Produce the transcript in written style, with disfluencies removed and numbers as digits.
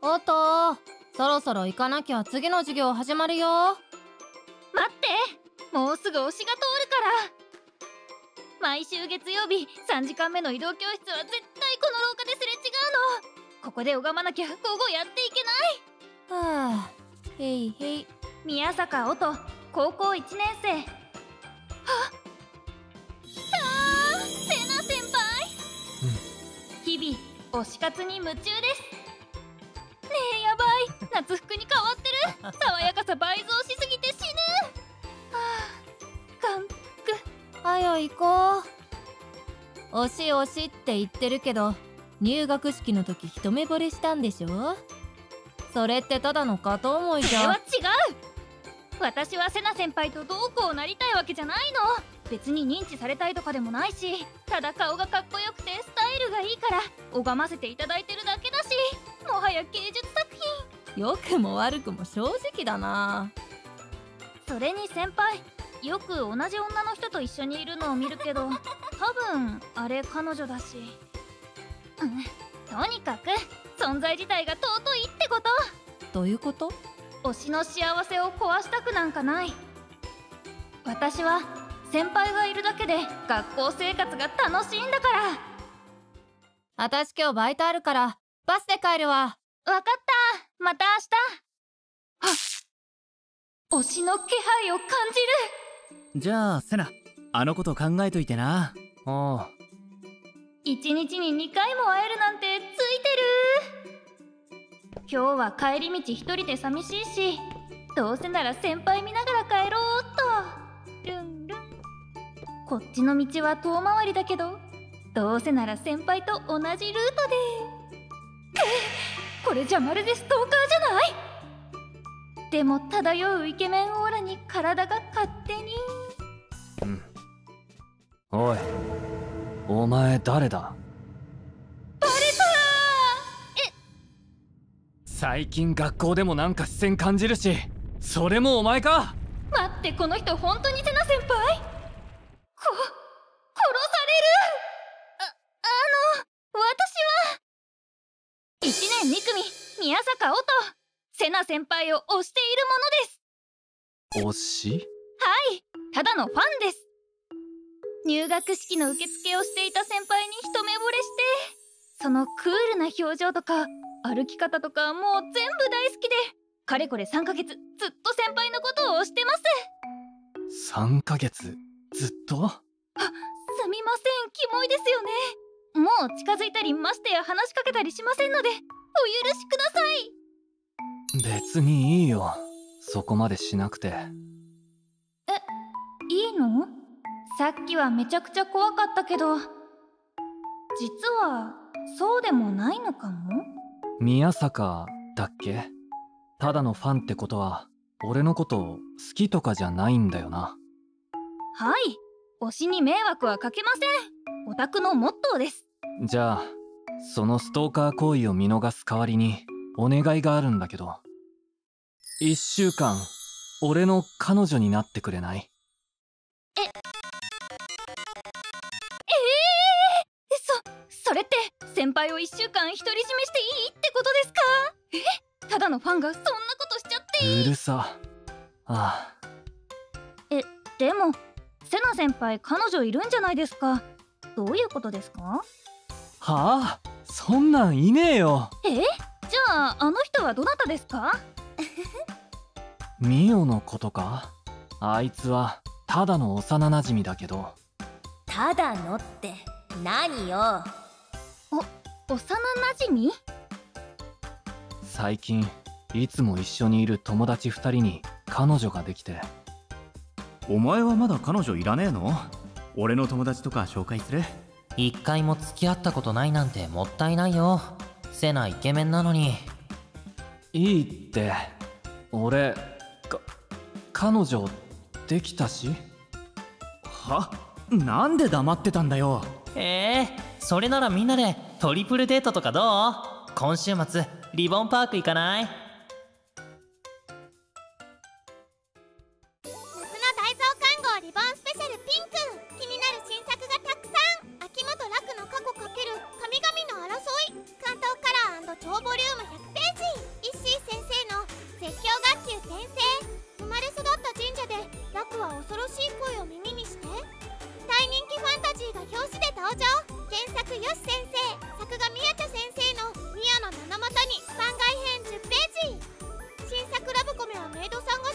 おっと、そろそろ行かなきゃ次の授業始まるよ。 待って、もうすぐ推しが通るから。毎週月曜日3時間目の移動教室は絶対この廊下ですれ違うの。ここで拝まなきゃ午後やっていけない。 はあ、へいへい。 宮坂音、高校1年生。はっ、セナ先輩、日々推し活に夢中です。ねえ、やばい、夏服に変わってる。爽やかさ倍増しすぎて死ぬ。はあ、眼福。 はよ行こう。推し推しって言ってるけど、入学式の時一目惚れしたんでしょ。それってただの片思いじゃ。 それは違う。私はセナ先輩とどうこうなりたいわけじゃないの。別に認知されたいとかでもないし、ただ顔がかっこよくてスタイルがいいから拝ませていただいてるだけだし、もはや芸術作品。 良くも悪くも正直だな。 それに先輩、よく同じ女の人と一緒にいるのを見るけど、多分あれ彼女だし、とにかく存在自体が尊いってこと。 どういうこと？ 推しの幸せを壊したくなんかない。私は先輩がいるだけで学校生活が楽しいんだから。 私今日バイトあるからバスで帰るわ。 わかった、また明日。あっ、推しの気配を感じる。 じゃあセナ、あのこと考えといてな。 おう。 1日に2回も会えるなんてついてる。今日は帰り道一人で寂しいし、どうせなら先輩見ながら帰ろうっと。ルンルン。こっちの道は遠回りだけど、どうせなら先輩と同じルートで。これじゃまるでストーカーじゃない。でも漂うイケメンオーラに体が勝手に。 おい、お前誰だ？ バレたー。 最近学校でもなんか視線感じるし、それもお前か？ 待って、この人本当にセナ先輩？殺される。私は1年2組宮坂音、セナ先輩を推しているものです。 推し？ はい、ただのファンです。入学式の受付をしていた先輩に一目惚れして、そのクールな表情とか歩き方とかもう全部大好きで、かれこれ3ヶ月ずっと先輩のことを推してます。 3ヶ月ずっと？ すみません、キモいですよね。もう近づいたりましてや話しかけたりしませんのでお許しください。 別にいいよ、そこまでしなくて。 いいの？さっきはめちゃくちゃ怖かったけど、実はそうでもないのかも。 宮坂だっけ？ただのファンってことは俺のこと好きとかじゃないんだよな。 はい、推しに迷惑はかけません。オタクのモットーです。 じゃあそのストーカー行為を見逃す代わりにお願いがあるんだけど、1週間俺の彼女になってくれない？ それって先輩を1週間独り占めしていいってことですか？ただのファンがそんなことしちゃっていい？ うるさ。ああ。 でもセナ先輩彼女いるんじゃないですか。どういうことですか？ はあ、そんなんいねえよ。 じゃああの人はどなたですか？ ミオのことか？あいつはただの幼馴染だけど。 ただのって何よ。 幼馴染？ 最近いつも一緒にいる友達2人に彼女ができて。 お前はまだ彼女いらねえの？俺の友達とか紹介する？ 一回も付き合ったことないなんてもったいないよ。セナイケメンなのに。 いいって、俺彼女できたし。 は？なんで黙ってたんだよ。 それならみんなでトリプルデートとかどう？今週末リボンパーク行かない？ 夏の体操看護リボンスペシャルピンク、気になる新作がたくさん。秋元楽の過去×神々の争い、関東カラー超ボリューム100ページ。 登場。原作よし先生、作画宮田先生の宮野七股に番外編10ページ。新作ラブコメはメイドさんが